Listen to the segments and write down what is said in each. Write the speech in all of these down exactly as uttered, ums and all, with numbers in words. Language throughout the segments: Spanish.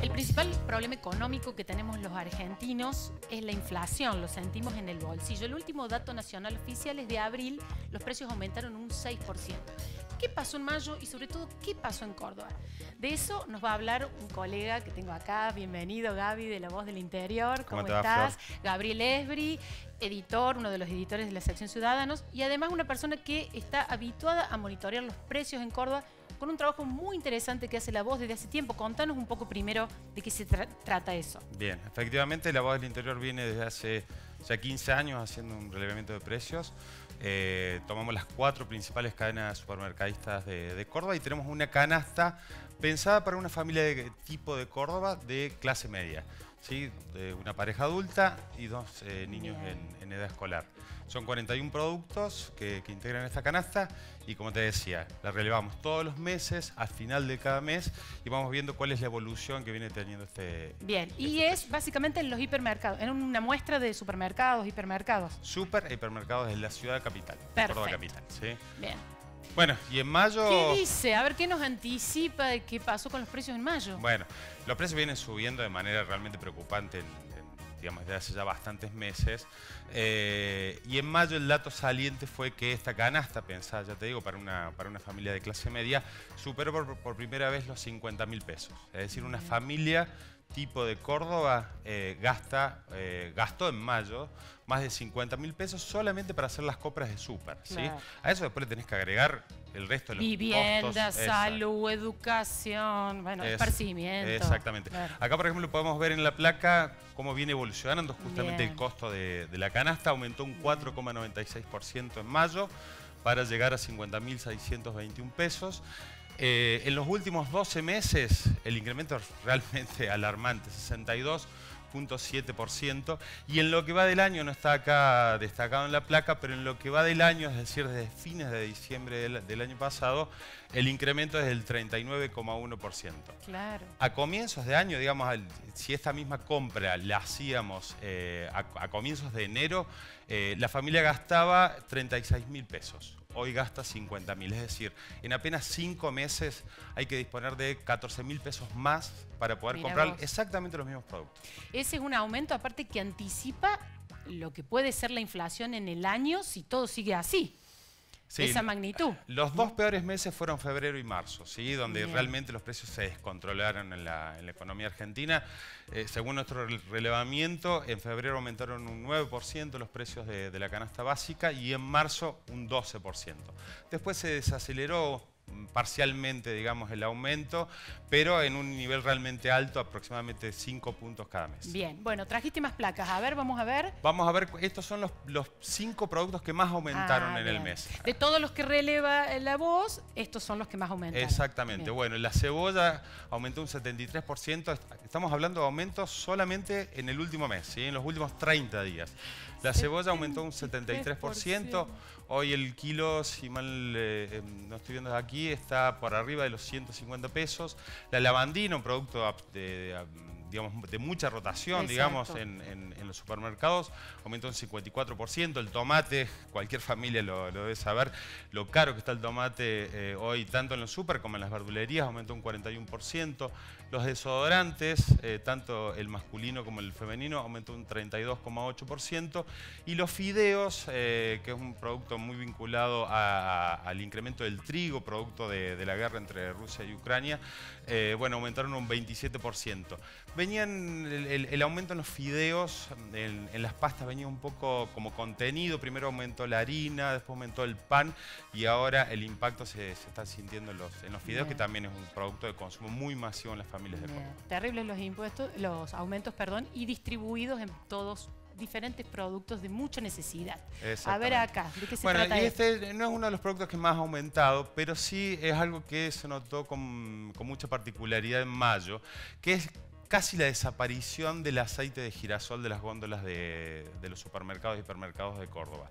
El principal problema económico que tenemos los argentinos es la inflación, lo sentimos en el bolsillo. El último dato nacional oficial es de abril, los precios aumentaron un seis por ciento. ¿Qué pasó en mayo y sobre todo qué pasó en Córdoba? De eso nos va a hablar un colega que tengo acá. Bienvenido, Gaby, de La Voz del Interior. ¿Cómo, ¿Cómo estás? Va, Gabriel Esbri, editor, uno de los editores de la sección Ciudadanos y además una persona que está habituada a monitorear los precios en Córdoba con un trabajo muy interesante que hace La Voz desde hace tiempo. Contanos un poco primero de qué se tra trata eso. Bien, efectivamente La Voz del Interior viene desde hace ya quince años haciendo un relevamiento de precios. Eh, tomamos las cuatro principales cadenas supermercadistas de, de Córdoba y tenemos una canasta pensada para una familia de tipo de Córdoba de clase media, ¿sí? De una pareja adulta y dos eh, niños en, en edad escolar. Son cuarenta y un productos que, que integran esta canasta y, como te decía, la relevamos todos los meses, al final de cada mes, y vamos viendo cuál es la evolución que viene teniendo este... Bien, este y precio. es básicamente en los hipermercados, en una muestra de supermercados, hipermercados. Super e hipermercados de la ciudad capital, Perfecto. Córdoba capital, ¿sí? Bien. Bueno, y en mayo... ¿Qué dice? A ver, ¿qué nos anticipa de qué pasó con los precios en mayo? Bueno, los precios vienen subiendo de manera realmente preocupante en, en, digamos, desde hace ya bastantes meses. Eh, y en mayo el dato saliente fue que esta canasta, pensada, ya te digo, para una, para una familia de clase media, superó por, por primera vez los cincuenta mil pesos. Es decir, una familia tipo de Córdoba eh, gasta, eh, gastó en mayo más de cincuenta mil pesos solamente para hacer las compras de súper, ¿sí? Claro. A eso después le tenés que agregar el resto de los Vivienda, costos. salud, educación, bueno, Es, esparcimiento. Exactamente. Claro. Acá, por ejemplo, podemos ver en la placa cómo viene evolucionando justamente Bien. el costo de, de la canasta. Aumentó un cuatro coma noventa y seis por ciento en mayo para llegar a cincuenta mil seiscientos veintiún pesos. Eh, en los últimos doce meses el incremento es realmente alarmante, sesenta y dos punto siete por ciento, y en lo que va del año, no está acá destacado en la placa, pero en lo que va del año, es decir, desde fines de diciembre del, del año pasado, el incremento es del treinta y nueve coma uno por ciento. Claro. A comienzos de año, digamos, al, si esta misma compra la hacíamos eh, a, a comienzos de enero, eh, la familia gastaba treinta y seis mil pesos. Hoy gasta cincuenta mil, es decir, en apenas cinco meses hay que disponer de catorce mil pesos más para poder Mirá comprar vos. exactamente los mismos productos. Ese es un aumento aparte que anticipa lo que puede ser la inflación en el año si todo sigue así. Sí, Esa magnitud. Los dos peores meses fueron febrero y marzo, ¿sí? Donde Bien. realmente los precios se descontrolaron en la, en la economía argentina. Eh, según nuestro relevamiento, en febrero aumentaron un nueve por ciento los precios de, de la canasta básica y en marzo un doce por ciento. Después se desaceleró parcialmente, digamos, el aumento, pero en un nivel realmente alto, aproximadamente cinco puntos cada mes. Bien, bueno, trajiste más placas. A ver, vamos a ver. Vamos a ver, estos son los, los cinco productos que más aumentaron Ah, en bien. el mes. De todos los que releva La Voz, estos son los que más aumentan. Exactamente. Bien. Bueno, la cebolla aumentó un setenta y tres por ciento. Estamos hablando de aumentos solamente en el último mes, ¿sí? En los últimos treinta días. La cebolla aumentó un setenta y tres por ciento. Hoy el kilo, si mal eh, no estoy viendo aquí, está por arriba de los ciento cincuenta pesos. La lavandina, un producto de, de, digamos, de mucha rotación, Exacto. digamos, en, en, en los supermercados, aumentó un cincuenta y cuatro por ciento. El tomate, cualquier familia lo, lo debe saber, lo caro que está el tomate eh, hoy, tanto en los super como en las verdulerías, aumentó un cuarenta y uno por ciento. Los desodorantes, eh, tanto el masculino como el femenino, aumentó un treinta y dos coma ocho por ciento. Y los fideos, eh, que es un producto muy vinculado a, a, al incremento del trigo, producto de, de la guerra entre Rusia y Ucrania, eh, bueno, aumentaron un veintisiete por ciento. Venían, el, el, el aumento en los fideos, en, en las pastas venía un poco como contenido. Primero aumentó la harina, después aumentó el pan y ahora el impacto se, se está sintiendo en los, en los fideos, Bien. que también es un producto de consumo muy masivo en las familias de Córdoba. Terribles los impuestos, los aumentos, perdón, y distribuidos en todos diferentes productos de mucha necesidad. A ver acá, ¿de qué se bueno, trata y esto? este no es uno de los productos que más ha aumentado, pero sí es algo que se notó con, con mucha particularidad en mayo, que es casi la desaparición del aceite de girasol de las góndolas de, de los supermercados y hipermercados de Córdoba.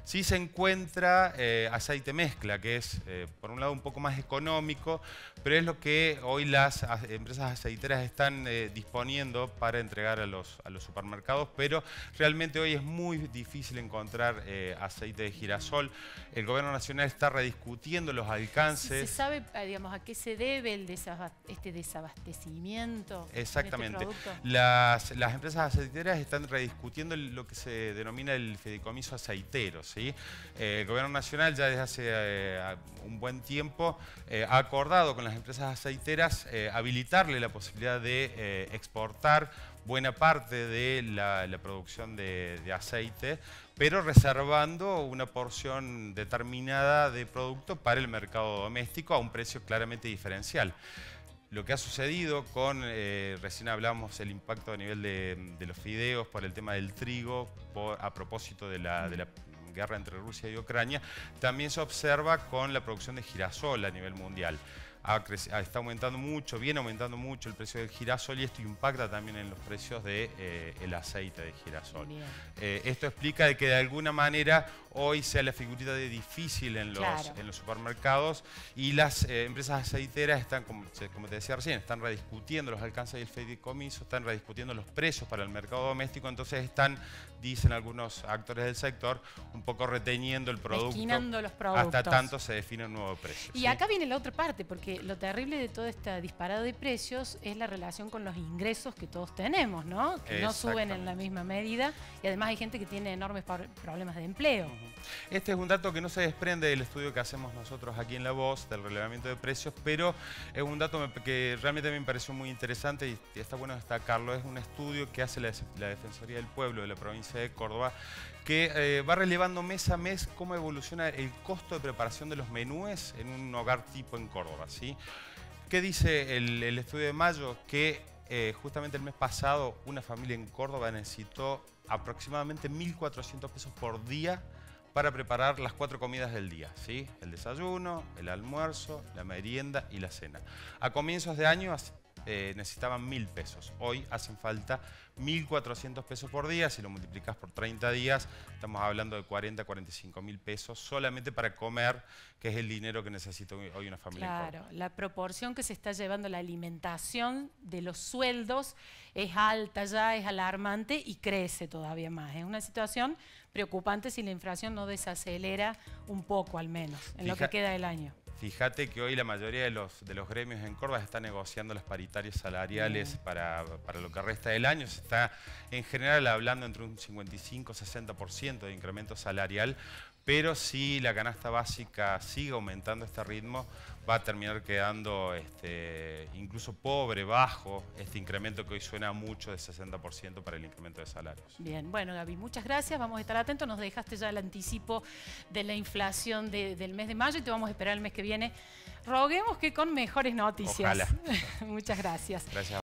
Sí se encuentra eh, aceite mezcla, que es, eh, por un lado, un poco más económico, pero es lo que hoy las a, empresas aceiteras están eh, disponiendo para entregar a los, a los supermercados, pero realmente hoy es muy difícil encontrar eh, aceite de girasol. El Gobierno Nacional está rediscutiendo los alcances. ¿Se sabe, digamos, a qué se debe el desabast este desabastecimiento? Exactamente. En este producto? las, las empresas aceiteras están rediscutiendo lo que se denomina el fideicomiso aceitero, ¿sí? Eh, el Gobierno Nacional ya desde hace eh, un buen tiempo eh, ha acordado con las empresas aceiteras eh, habilitarle la posibilidad de eh, exportar buena parte de la, la producción de, de aceite, pero reservando una porción determinada de producto para el mercado doméstico a un precio claramente diferencial. Lo que ha sucedido con, eh, recién hablamos el impacto a nivel de, de los fideos por el tema del trigo, por, a propósito de la, de la guerra entre Rusia y Ucrania, también se observa con la producción de girasol a nivel mundial. Ha está aumentando mucho, viene aumentando mucho el precio del girasol y esto impacta también en los precios del de, eh, aceite de girasol. Eh, esto explica de que de alguna manera hoy sea la figurita de difícil en los, claro. en los supermercados y las eh, empresas aceiteras están, como, como te decía recién, están rediscutiendo los alcances del fideicomiso, están rediscutiendo los precios para el mercado doméstico, entonces están, dicen algunos actores del sector, un poco reteniendo el producto los productos. Hasta tanto se define un nuevo precio. Y ¿sí? acá viene la otra parte, porque lo terrible de toda esta disparada de precios es la relación con los ingresos que todos tenemos, ¿no? Que no suben en la misma medida y además hay gente que tiene enormes problemas de empleo. Uh-huh. Este es un dato que no se desprende del estudio que hacemos nosotros aquí en La Voz, del relevamiento de precios, pero es un dato que realmente me pareció muy interesante y está bueno destacarlo. Es un estudio que hace la, la Defensoría del Pueblo de la provincia de Córdoba, que eh, va relevando mes a mes cómo evoluciona el costo de preparación de los menúes en un hogar tipo en Córdoba, ¿sí? ¿Qué dice el, el estudio de mayo? Que eh, justamente el mes pasado una familia en Córdoba necesitó aproximadamente mil cuatrocientos pesos por día para preparar las cuatro comidas del día, ¿sí? El desayuno, el almuerzo, la merienda y la cena. A comienzos de año eh, necesitaban mil pesos. Hoy hacen falta mil cuatrocientos pesos por día. Si lo multiplicas por treinta días, estamos hablando de cuarenta, cuarenta y cinco mil pesos solamente para comer, que es el dinero que necesita hoy una familia. Claro, la proporción que se está llevando la alimentación de los sueldos es alta ya, es alarmante y crece todavía más. Es una situación preocupante si la inflación no desacelera un poco al menos, en Fija, lo que queda del año. Fíjate que hoy la mayoría de los, de los gremios en Córdoba están negociando las paritarias salariales para, para lo que resta del año. Se está en general hablando entre un cincuenta y cinco a sesenta por ciento de incremento salarial, pero si la canasta básica sigue aumentando a este ritmo, va a terminar quedando este, incluso pobre, bajo, este incremento que hoy suena mucho de sesenta por ciento para el incremento de salarios. Bien, bueno Gaby, muchas gracias, vamos a estar atentos, nos dejaste ya el anticipo de la inflación de, del mes de mayo y te vamos a esperar el mes que viene. Roguemos que con mejores noticias. Ojalá. Muchas gracias. Gracias.